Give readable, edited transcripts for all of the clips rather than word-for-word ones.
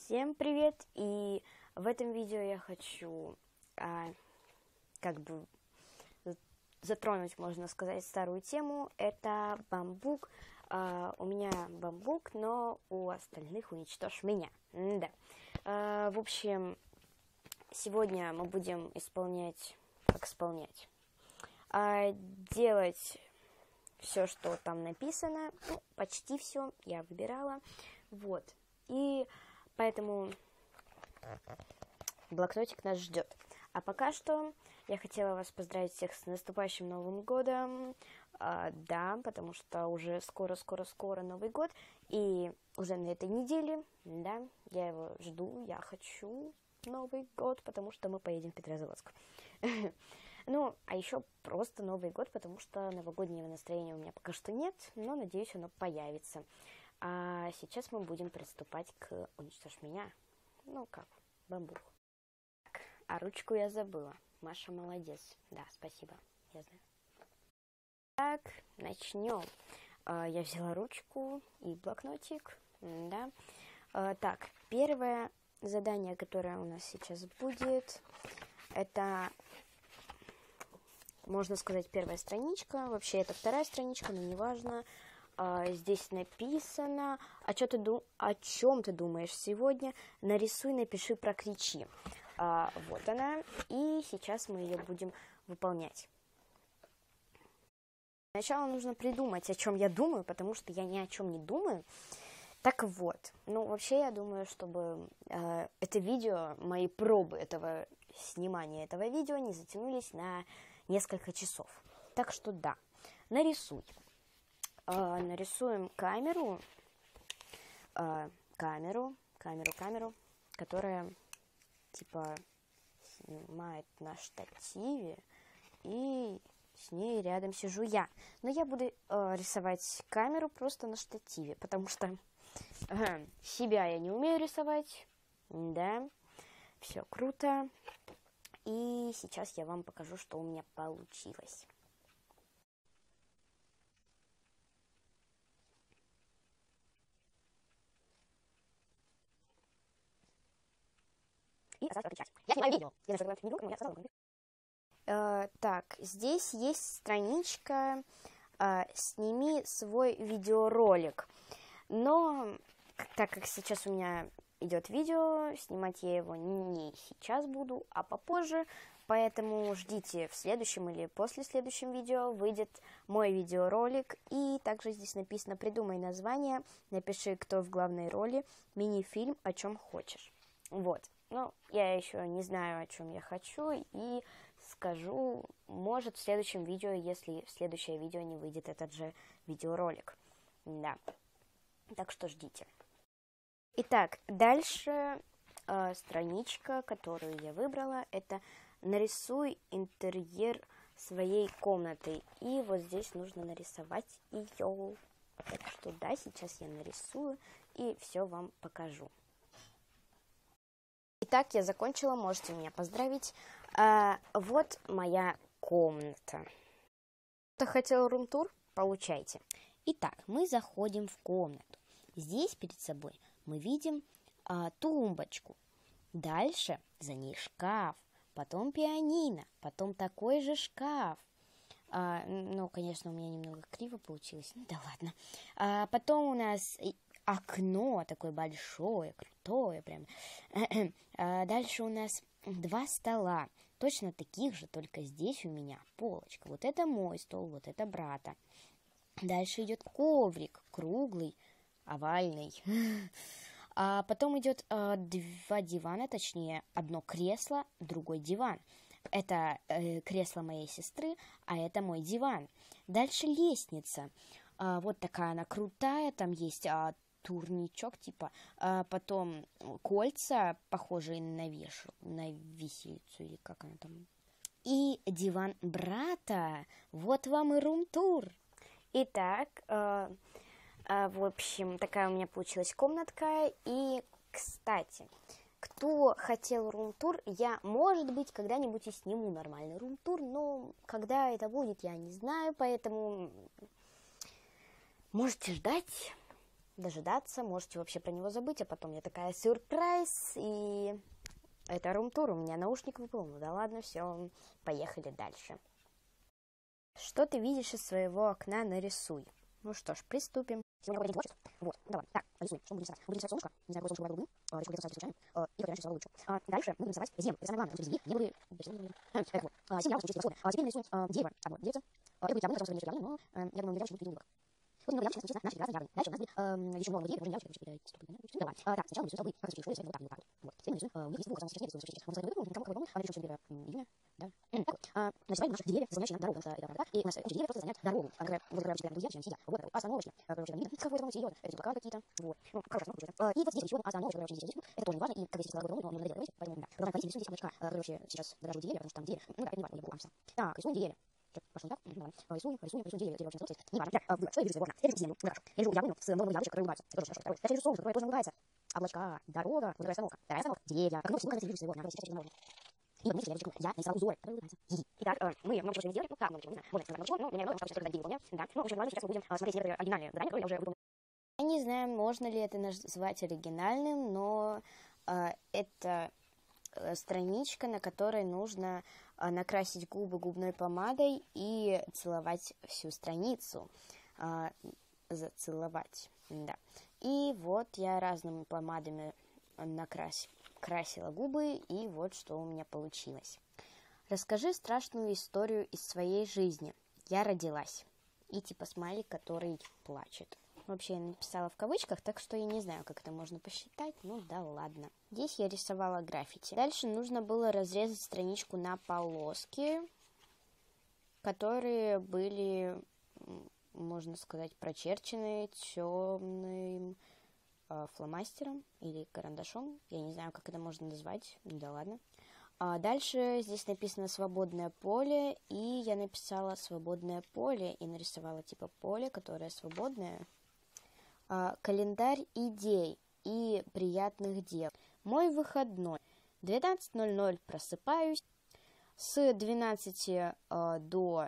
Всем привет! И в этом видео я хочу затронуть, можно сказать, старую тему. Это бамбук. У меня бамбук, но у остальных уничтожь меня. В общем, сегодня мы будем делать все, что там написано. Ну, почти все я выбирала. Вот. И поэтому блокнотик нас ждет. А пока что я хотела вас поздравить всех с наступающим Новым годом. Да, потому что уже скоро Новый год. И уже на этой неделе, да, я его жду, я хочу Новый год, потому что мы поедем в Петрозаводск. Ну, а еще просто Новый год, потому что новогоднего настроения у меня пока что нет, но, надеюсь, оно появится. А сейчас мы будем приступать к «Уничтожь меня». Ну, как, бамбук. Так, а ручку я забыла. Маша молодец. Да, спасибо, я знаю. Так, начнем. Я взяла ручку и блокнотик, да. Так, первое задание, которое у нас сейчас будет, это, можно сказать, первая страничка. Вообще, это вторая страничка, но неважно. Здесь написано, о чем ты думаешь сегодня, нарисуй, напиши, прокричи. Вот она, и сейчас мы ее будем выполнять. Сначала нужно придумать, о чем я думаю, потому что я ни о чем не думаю. Так вот, ну вообще я думаю, чтобы это видео, мои пробы снимания этого видео не затянулись на несколько часов. Так что да, нарисуй. Нарисуем камеру, которая типа снимает на штативе, и с ней рядом сижу я. Но я буду рисовать камеру просто на штативе, потому что себя я не умею рисовать, да, все круто. И сейчас я вам покажу, что у меня получилось. И отключать. Я снимаю видео. Я нажимаю минуту, но я сказала. Так, здесь есть страничка «Сними свой видеоролик». Но так как сейчас у меня идет видео, снимать я его не сейчас буду, а попозже. Поэтому ждите, в следующем или после следующем видео выйдет мой видеоролик. И также здесь написано «Придумай название, напиши, кто в главной роли, мини-фильм, о чем хочешь». Вот. Ну, я еще не знаю, о чем я хочу, и скажу, может, в следующем видео, если в следующее видео не выйдет этот же видеоролик. Да. Так что ждите. Итак, дальше страничка, которую я выбрала, это «Нарисуй интерьер своей комнаты». И вот здесь нужно нарисовать ее. Так что да, сейчас я нарисую и все вам покажу. Итак, я закончила, можете меня поздравить. Вот моя комната. Кто хотел рум-тур? Получайте. Итак, мы заходим в комнату. Здесь перед собой мы видим тумбочку. Дальше за ней шкаф, потом пианино, потом такой же шкаф. Ну, конечно, у меня немного криво получилось, ну да ладно. Потом у нас окно такое большое, крутое прям. Дальше у нас 2 стола, точно таких же, только здесь у меня полочка. Вот это мой стол, вот это брата. Дальше идет коврик, круглый, овальный. А потом идет 2 дивана, точнее, одно кресло, другой диван. Это кресло моей сестры, а это мой диван. Дальше лестница. Вот такая она крутая, там есть турничок, типа, потом кольца, похожие на виселицу, или как она там. И диван брата. Вот вам и рум-тур. Итак, в общем, такая у меня получилась комнатка. И, кстати, кто хотел рум-тур, я, может быть, когда-нибудь и сниму нормальный рум-тур, но когда это будет, я не знаю, поэтому можете ждать. дожидаться, можете вообще про него забыть, а потом я такая сюрприз, и это рум-тур, у меня наушник выпал, ну да ладно, все, поехали дальше. Что ты видишь из своего окна, нарисуй. Ну что ж, приступим. Сегодня день творчества. Вот, давай. Так, рисуем. Что мы будем рисовать? Мы будем рисовать солнышко. Не знаю, какое солнышко бывает голубым. Решил рисовать случайно. И как раньше рисовал лучше. Дальше мы будем рисовать землю. Это самое главное. Чтобы не были... Это вот. 7 градусов чистого восхода. Теперь нарисуем дерево. Одно деревце. Это будет явно, потому что явно, но я думаю, яблочко будет видно. Вот немного яблочко, честно, наши прекрасные яблони. Дальше у нас будет еще много деревьев, уже яблочко, давай. Так, сначала мы рисуем столбы, как в школе, вот так, вот так. Вот. Теперь мы рисуем, у них есть двух, потому что честнее рисуем. Можно сказать, кого мы нарисуем 1 июня, да. Нарисовали наши деревья, заполняющие нам дорогу, потому что это правда. И у нас эти деревья просто заняют дорогу. Вот, короче, друзья, чем сидят. Вот, остановочки. Короче, там видно, какой-то серьезно. Это плакаты какие-то. Вот. Ну, хорошо, остановка. И вот здесь еще остановочка, короче, здесь. Это тоже не важно. И, как здесь сказала, но мне надоело, поэтому, да. Продолжаем ходить, рисуем здесь облачка. Короче, сейчас дорожу деревья, потому что там деревья. Ну, да, это не важно, я буду лампса. Так, рисуем деревья. Пошло не так? Давай. Рисуем деревья, дерево очень толстое. Не важно. Так, что я вижу сегодня? Я вижу землю. Ну, хорошо. Я вижу яблоню с новым яблочком, которое улыбается. Это тоже хорошо. Дальше я вижу солнце, которое тоже улыбается. Облачка, дорога, вот остановка. Вторая остановка, деревья. Как много всего, когда я вижу сегодня. Сейчас на уровне. И вот мне я нарисовал узор, который улыбается. Итак, мы много чего сделали. Ну, как много чего, не знаю. Вот, много чего, но меня много, потому что когда деньги выполняю. Да. Ну, в общем, сейчас мы будем смотреть некоторые оригинальные задания, которые я уже выполнил. Я не знаю, можно ли это назвать оригинальным, но это страничка, на которой нужно накрасить губы губной помадой и целовать всю страницу. Зацеловать, да. И вот я разными помадами красила губы, и вот что у меня получилось. Расскажи страшную историю из своей жизни. Я родилась. И типа смайлик, который плачет. Вообще я написала в кавычках, так что я не знаю, как это можно посчитать. Ну да ладно. Здесь я рисовала граффити. Дальше нужно было разрезать страничку на полоски, которые были, можно сказать, прочерчены темным фломастером или карандашом. Я не знаю, как это можно назвать. Да ладно. Дальше здесь написано «свободное поле», и я написала «свободное поле» и нарисовала типа поле, которое свободное. Календарь идей и приятных дел. Мой выходной. 12:00 просыпаюсь. С 12 до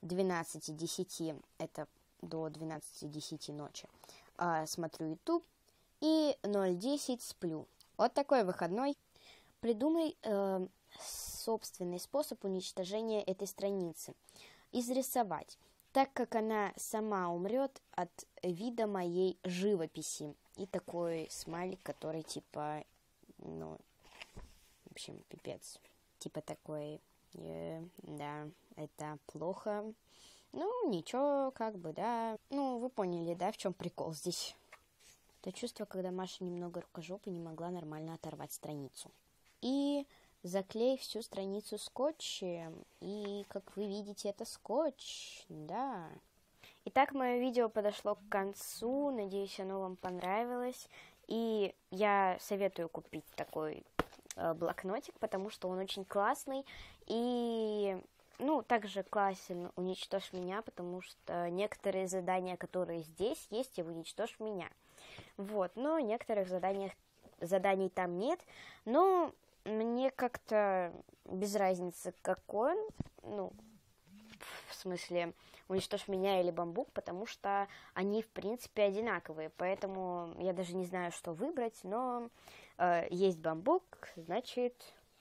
12:10, это до 12:10 ночи, смотрю YouTube. И 0:10 сплю. Вот такой выходной. Придумай собственный способ уничтожения этой страницы. Изрисовать, так как она сама умрет от вида моей живописи. И такой смайлик, который типа, ну, в общем, пипец. Типа такой, да, это плохо. Ну, ничего, как бы, да. Ну, вы поняли, да, в чем прикол здесь. То чувство, когда Маша немного рукожопой не могла нормально оторвать страницу. И заклей всю страницу скотчем. И, как вы видите, это скотч. Да. Итак, мое видео подошло к концу. Надеюсь, оно вам понравилось. И я советую купить такой блокнотик, потому что он очень классный. И, ну, также классен «Уничтожь меня», потому что некоторые задания, которые здесь есть, и в «Уничтожь меня». Вот, но некоторых заданий там нет. Но мне как-то без разницы, какой он, ну, в смысле, «Уничтожь меня» или «Бамбук», потому что они, в принципе, одинаковые. Поэтому я даже не знаю, что выбрать, но есть «Бамбук», значит,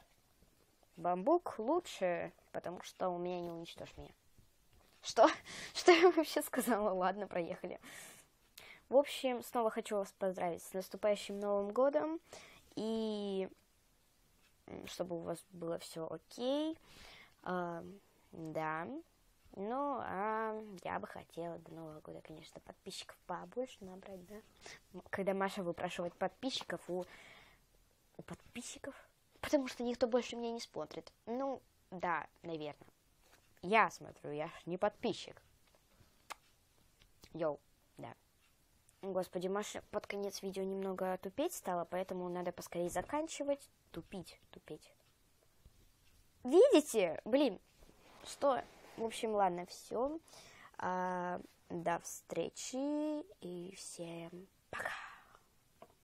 «Бамбук» лучше, потому что у меня не «Уничтожь меня». Что? Что я вообще сказала? Ладно, проехали. В общем, снова хочу вас поздравить с наступающим Новым годом. И чтобы у вас было все окей. Да. Ну, я бы хотела до Нового года, конечно, подписчиков побольше набрать, да. Когда Маша выпрашивает подписчиков у подписчиков, потому что никто больше меня не смотрит. Ну, да, наверное. Я смотрю, я ж не подписчик. Йоу, да. Господи, Маша под конец видео немного тупеть стала, поэтому надо поскорее заканчивать. Тупить. Видите? Блин, что? В общем, ладно, все. До встречи и всем пока.